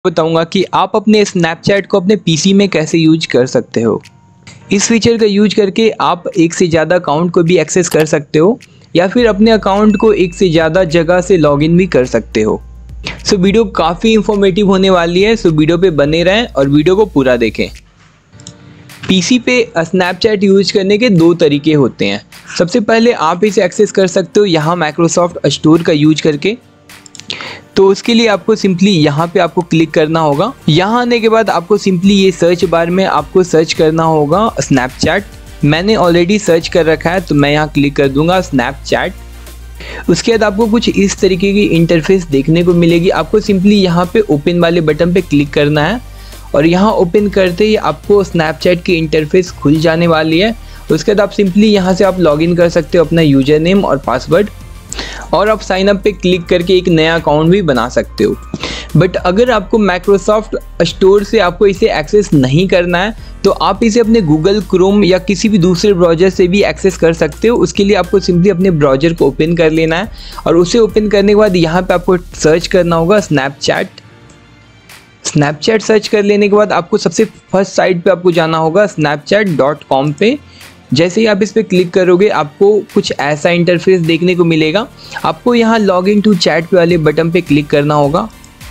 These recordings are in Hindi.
बताऊंगा कि आप अपने स्नैपचैट को अपने पीसी में कैसे यूज कर सकते हो। इस फीचर का यूज करके आप एक से ज़्यादा अकाउंट को भी एक्सेस कर सकते हो या फिर अपने अकाउंट को एक से ज़्यादा जगह से लॉगिन भी कर सकते हो। सो वीडियो काफ़ी इंफॉर्मेटिव होने वाली है, सो वीडियो पे बने रहें और वीडियो को पूरा देखें। पीसी पे स्नैपचैट यूज करने के दो तरीके होते हैं। सबसे पहले आप इसे एक्सेस कर सकते हो यहाँ माइक्रोसॉफ्ट स्टोर का यूज करके। तो उसके लिए आपको सिंपली यहाँ पे आपको क्लिक करना होगा। यहाँ आने के बाद आपको सिंपली ये सर्च बार में आपको सर्च करना होगा स्नैपचैट। मैंने ऑलरेडी सर्च कर रखा है तो मैं यहाँ क्लिक कर दूंगा स्नैपचैट। उसके बाद आपको कुछ इस तरीके की इंटरफेस देखने को मिलेगी। आपको सिंपली यहाँ पे ओपन वाले बटन पे क्लिक करना है और यहाँ ओपन करते ही आपको स्नैपचैट की इंटरफेस खुल जाने वाली है। उसके बाद आप सिंपली यहाँ से आप लॉगिन कर सकते हो अपना यूजर नेम और पासवर्ड और आप साइन अप पे क्लिक करके एक नया अकाउंट भी बना सकते हो। बट अगर आपको माइक्रोसॉफ्ट स्टोर से आपको इसे एक्सेस नहीं करना है तो आप इसे अपने गूगल क्रोम या किसी भी दूसरे ब्राउज़र से भी एक्सेस कर सकते हो। उसके लिए आपको सिंपली अपने ब्राउज़र को ओपन कर लेना है और उसे ओपन करने के बाद यहाँ पे आपको सर्च करना होगा स्नैपचैट। स्नैपचैट सर्च कर लेने के बाद आपको सबसे फर्स्ट साइट पे आपको जाना होगा snapchat.com पे। जैसे ही आप इस पर क्लिक करोगे आपको कुछ ऐसा इंटरफेस देखने को मिलेगा। आपको यहाँ लॉग इन टू चैट वाले बटन पे क्लिक करना होगा।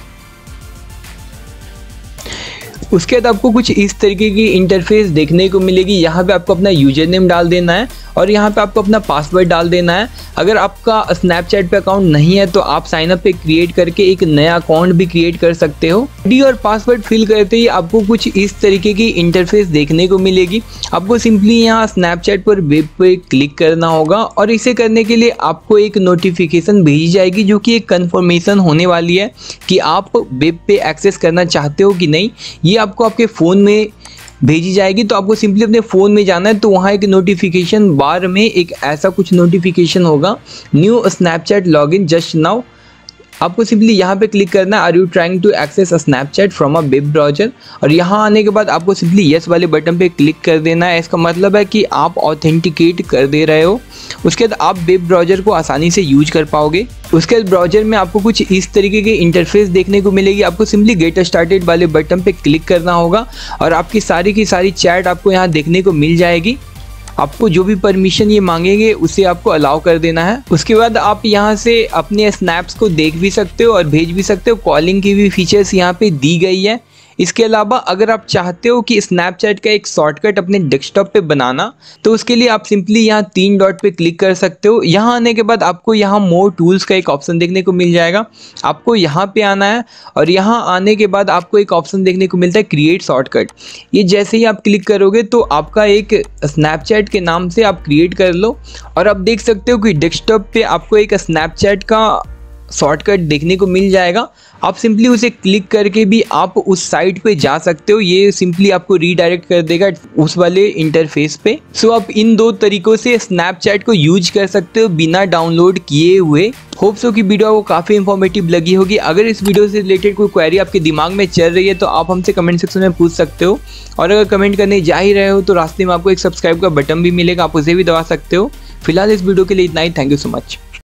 उसके बाद आपको कुछ इस तरीके की इंटरफेस देखने को मिलेगी। यहाँ पे आपको अपना यूजर नेम डाल देना है और यहाँ पे आपको अपना पासवर्ड डाल देना है। अगर आपका स्नैपचैट पे अकाउंट नहीं है तो आप साइन अप पे क्रिएट करके एक नया अकाउंट भी क्रिएट कर सकते हो। आईडी और पासवर्ड फिल करते ही आपको कुछ इस तरीके की इंटरफेस देखने को मिलेगी। आपको सिंपली यहाँ स्नैपचैट पर वेब पे क्लिक करना होगा और इसे करने के लिए आपको एक नोटिफिकेशन भेजी जाएगी जो कि एक कंफर्मेशन होने वाली है कि आप वेब पे एक्सेस करना चाहते हो कि नहीं। ये आपको आपके फ़ोन में भेजी जाएगी। तो आपको सिंपली अपने फ़ोन में जाना है तो वहाँ एक नोटिफिकेशन बार में एक ऐसा कुछ नोटिफिकेशन होगा, new Snapchat login just now. आपको सिंपली यहाँ पे क्लिक करना है, are you trying to access Snapchat from a web browser. और यहाँ आने के बाद आपको सिंपली येस वाले बटन पे क्लिक कर देना है। इसका मतलब है कि आप ऑथेंटिकेट कर दे रहे हो। उसके बाद आप वेब ब्राउज़र को आसानी से यूज कर पाओगे। उसके बाद ब्राउज़र में आपको कुछ इस तरीके की इंटरफेस देखने को मिलेगी। आपको सिंपली गेट स्टार्टेड वाले बटन पे क्लिक करना होगा और आपकी सारी की सारी चैट आपको यहाँ देखने को मिल जाएगी। आपको जो भी परमिशन ये मांगेंगे उसे आपको अलाउ कर देना है। उसके बाद आप यहाँ से अपने स्नैप्स को देख भी सकते हो और भेज भी सकते हो। कॉलिंग की भी फीचर्स यहाँ पे दी गई है। इसके अलावा अगर आप चाहते हो कि स्नैपचैट का एक शॉर्टकट अपने डेस्कटॉप पे बनाना तो उसके लिए आप सिंपली यहाँ 3 डॉट पे क्लिक कर सकते हो। यहाँ आने के बाद आपको यहाँ मोर टूल्स का एक ऑप्शन देखने को मिल जाएगा। आपको यहाँ पे आना है और यहाँ आने के बाद आपको एक ऑप्शन देखने को मिलता है क्रिएट शॉर्टकट। ये जैसे ही आप क्लिक करोगे तो आपका एक स्नैपचैट के नाम से आप क्रिएट कर लो और आप देख सकते हो कि डेस्कटॉप पे आपको एक स्नैपचैट का शॉर्टकट देखने को मिल जाएगा। आप सिंपली उसे क्लिक करके भी आप उस साइट पे जा सकते हो। ये सिंपली आपको रीडायरेक्ट कर देगा उस वाले इंटरफेस पे। सो आप इन दो तरीकों से स्नैपचैट को यूज कर सकते हो बिना डाउनलोड किए हुए। होप सो कि वीडियो आपको काफ़ी इंफॉर्मेटिव लगी होगी। अगर इस वीडियो से रिलेटेड कोई क्वेरी आपके दिमाग में चल रही है तो आप हमसे कमेंट सेक्शन में पूछ सकते हो। और अगर कमेंट करने जा ही रहे हो तो रास्ते में आपको एक सब्सक्राइब का बटन भी मिलेगा, आप उसे भी दबा सकते हो। फिलहाल इस वीडियो के लिए इतना ही। Thank you so much.